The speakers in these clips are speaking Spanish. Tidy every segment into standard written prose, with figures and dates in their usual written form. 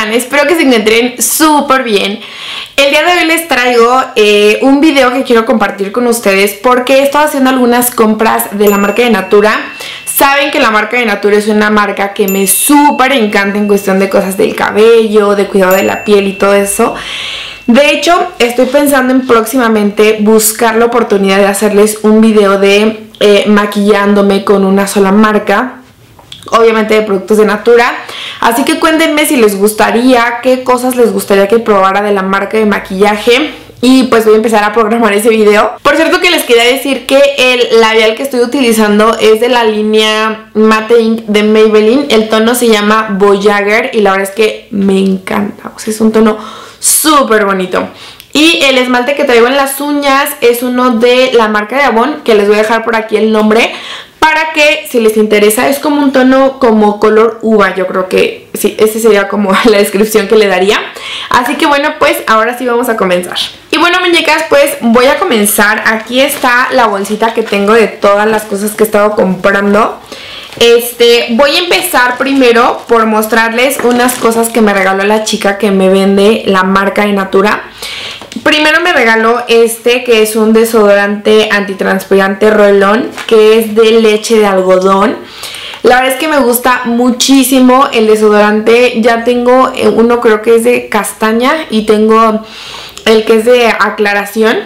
están? Espero que se encuentren súper bien. El día de hoy les traigo un video que quiero compartir con ustedes porque he estado haciendo algunas compras de la marca de Natura. Saben que la marca de Natura es una marca que me súper encanta en cuestión de cosas del cabello, de cuidado de la piel y todo eso. De hecho, estoy pensando en próximamente buscar la oportunidad de hacerles un video de maquillándome con una sola marca. Obviamente de productos de Natura. Así que cuéntenme si les gustaría, qué cosas les gustaría que probara de la marca de maquillaje. Y pues voy a empezar a programar ese video. Por cierto que les quería decir que el labial que estoy utilizando es de la línea Matte Ink de Maybelline. El tono se llama Voyager y la verdad es que me encanta. O sea, es un tono súper bonito. Y el esmalte que traigo en las uñas es uno de la marca de Avon, que les voy a dejar por aquí el nombre, para que si les interesa. Es como un tono como color uva, yo creo que sí, ese sería como la descripción que le daría. Así que bueno, pues ahora sí vamos a comenzar. Y bueno, muñecas, pues voy a comenzar. Aquí está la bolsita que tengo de todas las cosas que he estado comprando. Voy a empezar primero por mostrarles unas cosas que me regaló la chica que me vende la marca de Natura. Primero me regaló que es un desodorante antitranspirante Roll-On, que es de leche de algodón. La verdad es que me gusta muchísimo el desodorante. Ya tengo uno, creo que es de castaña, y tengo el que es de aclaración.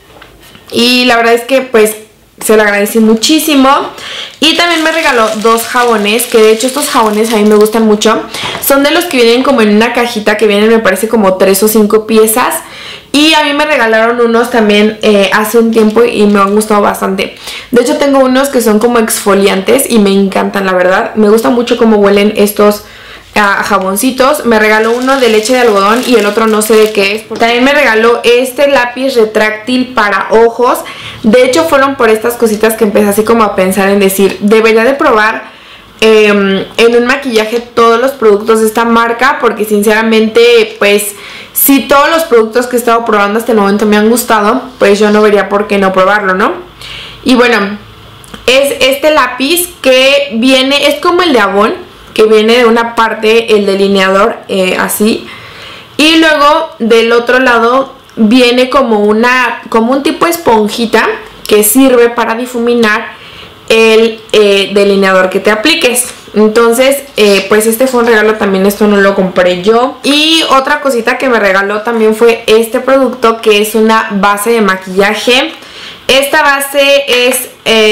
Y la verdad es que pues se lo agradecí muchísimo. Y también me regaló dos jabones, que de hecho estos jabones a mí me gustan mucho. Son de los que vienen como en una cajita, que vienen, me parece, como 3 o 5 piezas. Y a mí me regalaron unos también hace un tiempo y me han gustado bastante. De hecho tengo unos que son como exfoliantes y me encantan, la verdad. Me gusta mucho cómo huelen estos jaboncitos. Me regaló uno de leche de algodón y el otro no sé de qué es. También me regaló este lápiz retráctil para ojos. De hecho fueron por estas cositas que empecé así como a pensar en decir, debería de probar en un maquillaje todos los productos de esta marca, porque sinceramente pues si todos los productos que he estado probando hasta el momento me han gustado, pues yo no vería por qué no probarlo, ¿no? Y bueno, es este lápiz que viene, es como el de Avon, que viene de una parte el delineador así, y luego del otro lado viene como un tipo de esponjita que sirve para difuminar el delineador que te apliques. Entonces pues este fue un regalo también, esto no lo compré yo. Y otra cosita que me regaló también fue este producto, que es una base de maquillaje. Esta base es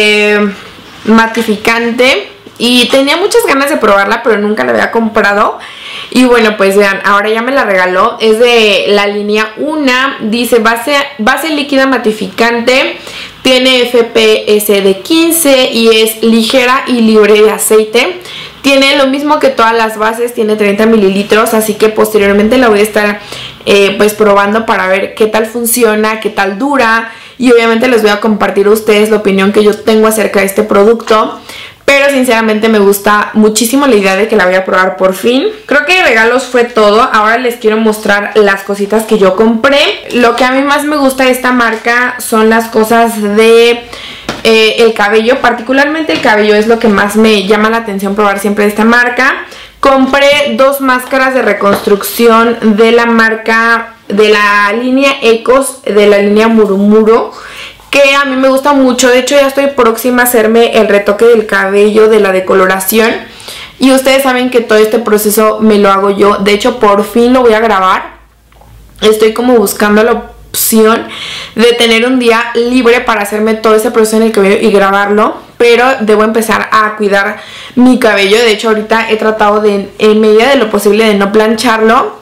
matificante y tenía muchas ganas de probarla, pero nunca la había comprado. Y bueno, pues vean, ahora ya me la regaló. Es de la línea Una. Dice base líquida matificante. Tiene FPS de 15 y es ligera y libre de aceite. Tiene lo mismo que todas las bases, tiene 30 mililitros, así que posteriormente la voy a estar pues probando para ver qué tal funciona, qué tal dura. Y obviamente les voy a compartir a ustedes la opinión que yo tengo acerca de este producto. Pero sinceramente me gusta muchísimo la idea de que la voy a probar por fin. Creo que de regalos fue todo. Ahora les quiero mostrar las cositas que yo compré. Lo que a mí más me gusta de esta marca son las cosas de el cabello. Particularmente el cabello es lo que más me llama la atención probar siempre de esta marca. Compré dos máscaras de reconstrucción de la marca, de la línea Ecos, de la línea Murumuro, que a mí me gusta mucho. De hecho ya estoy próxima a hacerme el retoque del cabello, de la decoloración. Y ustedes saben que todo este proceso me lo hago yo. De hecho por fin lo voy a grabar. Estoy como buscando la opción de tener un día libre para hacerme todo ese proceso en el cabello y grabarlo. Pero debo empezar a cuidar mi cabello. De hecho ahorita he tratado de, en medida de lo posible, de no plancharlo.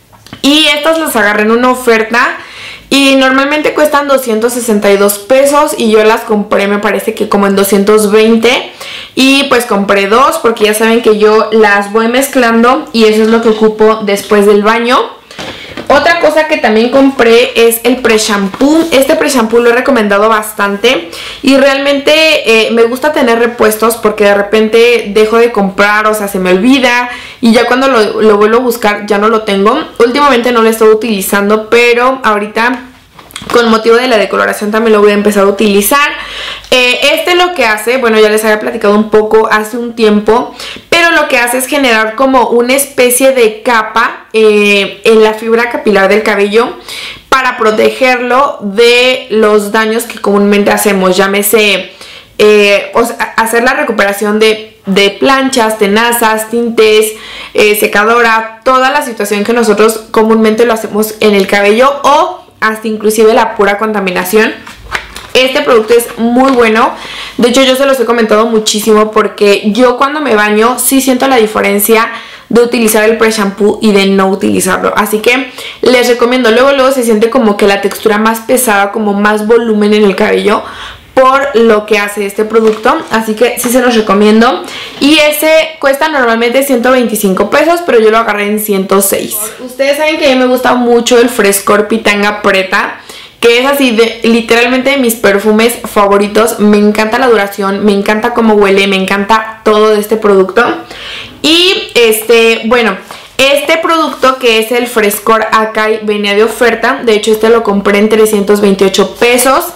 Y estas las agarré en una oferta y normalmente cuestan 262 pesos y yo las compré, me parece que como en 220. Y pues compré dos porque ya saben que yo las voy mezclando y eso es lo que ocupo después del baño. Otra cosa que también compré es el pre-shampoo. Este pre-shampoo lo he recomendado bastante y realmente me gusta tener repuestos porque de repente dejo de comprar, o sea, se me olvida y ya cuando lo vuelvo a buscar ya no lo tengo. Últimamente no lo estoy utilizando, pero ahorita con motivo de la decoloración también lo voy a empezar a utilizar. Lo que hace, bueno, ya les había platicado un poco hace un tiempo, pero pero lo que hace es generar como una especie de capa en la fibra capilar del cabello para protegerlo de los daños que comúnmente hacemos, llámese o sea, hacer la recuperación de planchas, tenazas, tintes, secadora, toda la situación que nosotros comúnmente lo hacemos en el cabello o hasta inclusive la pura contaminación. Este producto es muy bueno, de hecho yo se los he comentado muchísimo porque yo cuando me baño sí siento la diferencia de utilizar el pre-shampoo y de no utilizarlo, así que les recomiendo. Luego se siente como que la textura más pesada, como más volumen en el cabello por lo que hace este producto, así que sí se los recomiendo. Y ese cuesta normalmente 125 pesos, pero yo lo agarré en 106. Ustedes saben que a mí me gusta mucho el Frescor Pitanga Preta, que es así de literalmente de mis perfumes favoritos. Me encanta la duración, me encanta cómo huele, me encanta todo de este producto. Y bueno, este producto que es el Frescor Acai venía de oferta. De hecho este lo compré en 328 pesos.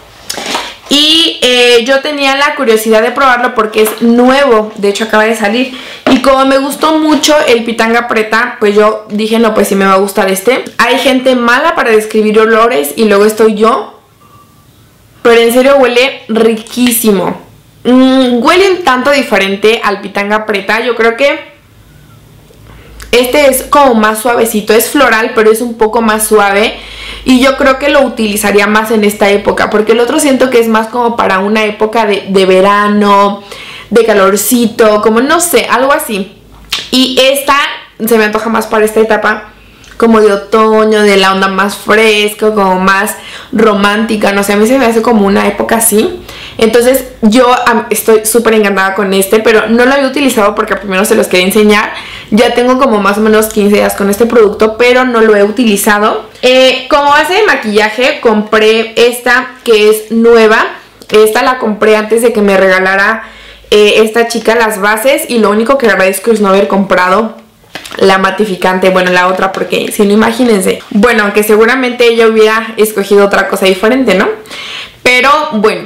Y yo tenía la curiosidad de probarlo porque es nuevo, de hecho acaba de salir. Y como me gustó mucho el Pitanga Preta, pues yo dije, no, pues sí me va a gustar este. Hay gente mala para describir olores y luego estoy yo. Pero en serio huele riquísimo. Huele un tanto diferente al Pitanga Preta. Yo creo que este es como más suavecito, es floral, pero es un poco más suave. Y yo creo que lo utilizaría más en esta época, porque el otro siento que es más como para una época de verano, de calorcito, como no sé, algo así. Y esta se me antoja más para esta etapa como de otoño, de la onda más fresca, como más romántica, no sé, a mí se me hace como una época así. Entonces yo estoy súper encantada con este, pero no lo había utilizado porque primero se los quería enseñar. Ya tengo como más o menos 15 días con este producto, pero no lo he utilizado. Como base de maquillaje compré esta que es nueva. Esta la compré antes de que me regalara esta chica las bases, y lo único que agradezco es no haber comprado la matificante, bueno, la otra, porque si no, imagínense. Bueno, aunque seguramente ella hubiera escogido otra cosa diferente, ¿no? Pero bueno,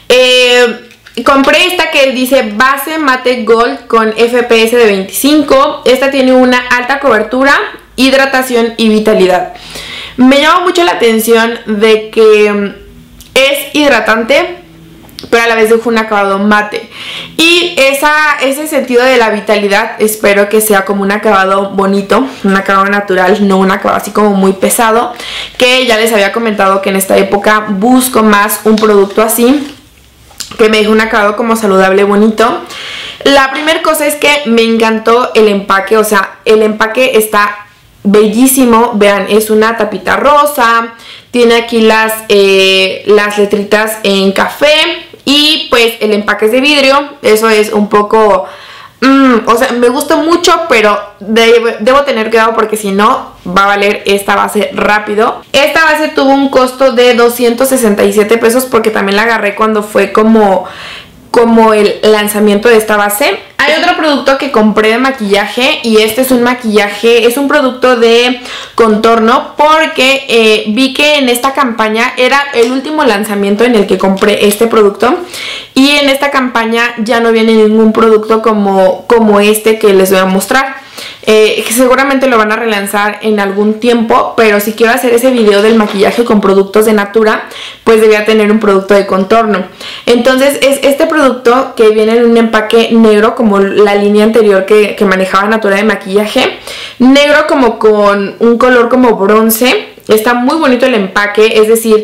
compré esta que dice base mate gold con FPS de 25. Esta tiene una alta cobertura, hidratación y vitalidad. Me llama mucho la atención de que es hidratante, pero a la vez deja un acabado mate. Y ese sentido de la vitalidad espero que sea como un acabado bonito, un acabado natural, no un acabado así como muy pesado, que ya les había comentado que en esta época busco más un producto así, que me deje un acabado como saludable, bonito. La primera cosa es que me encantó el empaque, o sea, el empaque está bellísimo. Vean, es una tapita rosa, tiene aquí las letritas en café. Y pues el empaque es de vidrio, eso es un poco... o sea, me gusta mucho, pero debo tener cuidado porque si no va a valer esta base rápido. Esta base tuvo un costo de 267 pesos porque también la agarré cuando fue como el lanzamiento de esta base. Hay otro producto que compré de maquillaje, y este es un maquillaje, es un producto de contorno, porque vi que en esta campaña era el último lanzamiento en el que compré este producto, y en esta campaña ya no viene ningún producto como este que les voy a mostrar. Seguramente lo van a relanzar en algún tiempo, pero si quiero hacer ese video del maquillaje con productos de Natura, pues debía tener un producto de contorno. Entonces es este producto que viene en un empaque negro, como la línea anterior que manejaba Natura de maquillaje, negro como con un color como bronce. Está muy bonito el empaque, es decir,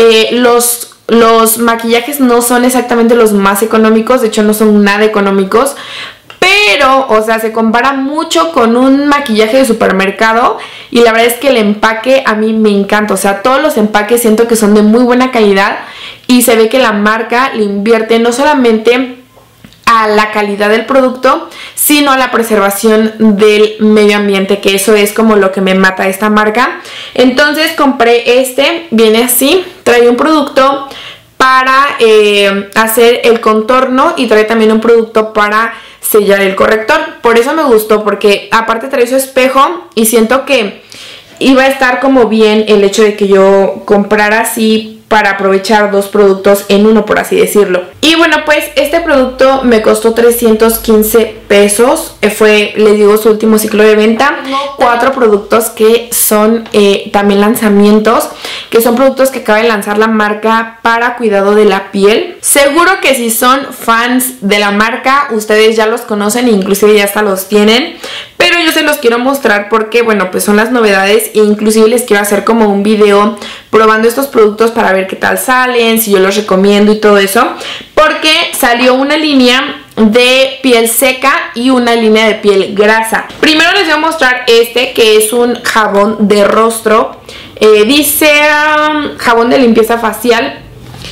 los maquillajes no son exactamente los más económicos, de hecho no son nada económicos, pero, o sea, se compara mucho con un maquillaje de supermercado, y la verdad es que el empaque a mí me encanta. O sea, todos los empaques siento que son de muy buena calidad, y se ve que la marca le invierte no solamente a la calidad del producto, sino a la preservación del medio ambiente, que eso es como lo que me mata a esta marca. Entonces compré este, viene así, trae un producto para hacer el contorno y trae también un producto para sellar el corrector. Por eso me gustó, porque aparte trae su espejo, y siento que iba a estar como bien el hecho de que yo comprara así para aprovechar dos productos en uno, por así decirlo. Y bueno, pues este producto me costó 315 pesos. Fue, les digo, su último ciclo de venta. Tengo 4 productos que son también lanzamientos, que son productos que acaba de lanzar la marca para cuidado de la piel. Seguro que si son fans de la marca, ustedes ya los conocen e inclusive ya hasta los tienen. Pero yo se los quiero mostrar porque, bueno, pues son las novedades e inclusive les quiero hacer como un video probando estos productos para ver qué tal salen, si yo los recomiendo y todo eso. Porque salió una línea de piel seca y una línea de piel grasa. Primero les voy a mostrar este, que es un jabón de rostro. Dice jabón de limpieza facial.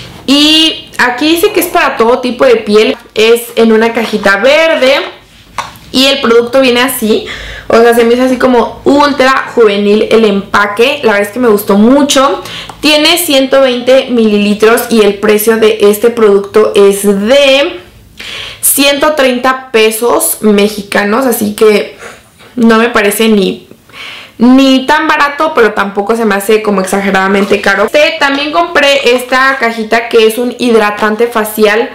Y aquí dice que es para todo tipo de piel. Es en una cajita verde. Y el producto viene así, o sea, se me hizo así como ultra juvenil el empaque. La verdad es que me gustó mucho. Tiene 120 mililitros y el precio de este producto es de 130 pesos mexicanos. Así que no me parece ni tan barato, pero tampoco se me hace como exageradamente caro. También compré esta cajita que es un hidratante facial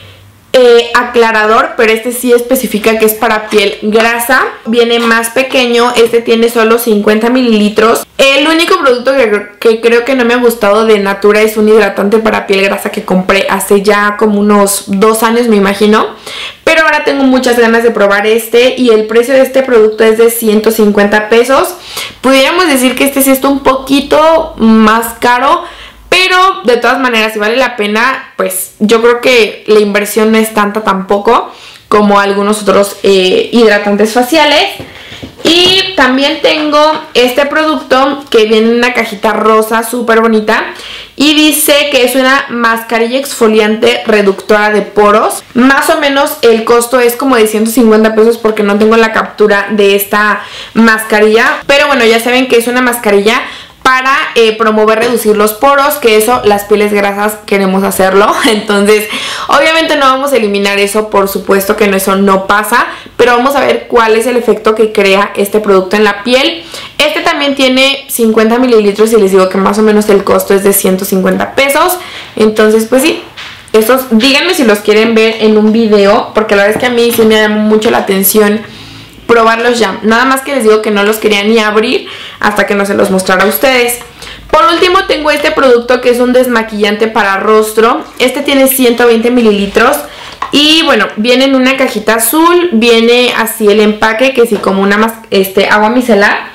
aclarador, pero este sí especifica que es para piel grasa. Viene más pequeño, este tiene solo 50 mililitros. El único producto que creo que no me ha gustado de Natura es un hidratante para piel grasa que compré hace ya como unos 2 años, me imagino. Pero ahora tengo muchas ganas de probar este y el precio de este producto es de 150 pesos. Pudiéramos decir que este sí está un poquito más caro, pero de todas maneras, si vale la pena, pues yo creo que la inversión no es tanta tampoco como algunos otros hidratantes faciales. Y también tengo este producto que viene en una cajita rosa súper bonita y dice que es una mascarilla exfoliante reductora de poros. Más o menos el costo es como de 150 pesos porque no tengo la captura de esta mascarilla. Pero bueno, ya saben que es una mascarilla para promover reducir los poros, que eso las pieles grasas queremos hacerlo. Entonces obviamente no vamos a eliminar eso, por supuesto que eso no pasa, pero vamos a ver cuál es el efecto que crea este producto en la piel. Este también tiene 50 mililitros y les digo que más o menos el costo es de 150 pesos. Entonces pues sí, estos díganme si los quieren ver en un video, porque la verdad es que a mí sí me llamó mucho la atención probarlos ya. Nada más que les digo que no los quería ni abrir hasta que no se los mostrara a ustedes. Por último tengo este producto que es un desmaquillante para rostro. Este tiene 120 mililitros y bueno, viene en una cajita azul. Viene así el empaque, que sí, como una agua micelar.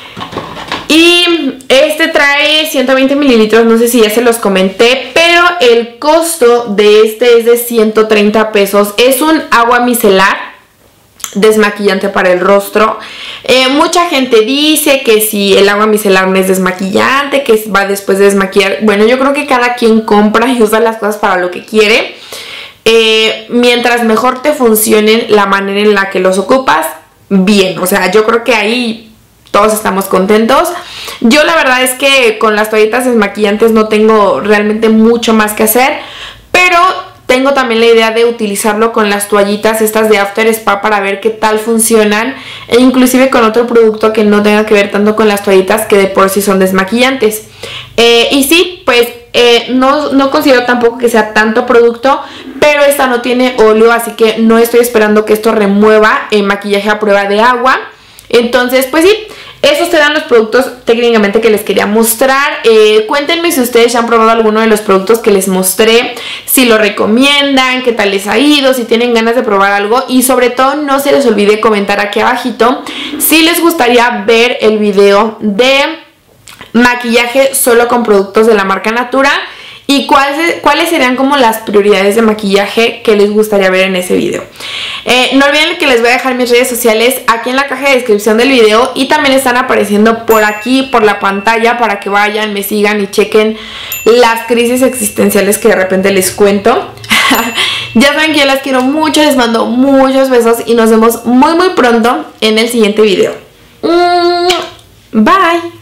Y este trae 120 mililitros, no sé si ya se los comenté, pero el costo de este es de 130 pesos. Es un agua micelar desmaquillante para el rostro. Mucha gente dice que si el agua micelar no es desmaquillante, que va después de desmaquillar. Bueno, yo creo que cada quien compra y usa las cosas para lo que quiere. Mientras mejor te funcionen la manera en la que los ocupas, bien. O sea, yo creo que ahí todos estamos contentos. Yo la verdad es que con las toallitas desmaquillantes no tengo realmente mucho más que hacer, pero tengo también la idea de utilizarlo con las toallitas estas de After Spa para ver qué tal funcionan, e inclusive con otro producto que no tenga que ver tanto con las toallitas, que de por sí son desmaquillantes. Y sí, pues no considero tampoco que sea tanto producto, pero esta no tiene óleo, así que no estoy esperando que esto remueva el maquillaje a prueba de agua. Entonces pues sí, esos serán los productos técnicamente que les quería mostrar. Cuéntenme si ustedes ya han probado alguno de los productos que les mostré, si lo recomiendan, qué tal les ha ido, si tienen ganas de probar algo. Y sobre todo no se les olvide comentar aquí abajito si les gustaría ver el video de maquillaje solo con productos de la marca Natura y cuáles serían como las prioridades de maquillaje que les gustaría ver en ese video. No olviden que les voy a dejar mis redes sociales aquí en la caja de descripción del video y también están apareciendo por aquí, por la pantalla, para que vayan, me sigan y chequen las crisis existenciales que de repente les cuento. Ya saben que yo las quiero mucho, les mando muchos besos y nos vemos muy pronto en el siguiente video. Bye.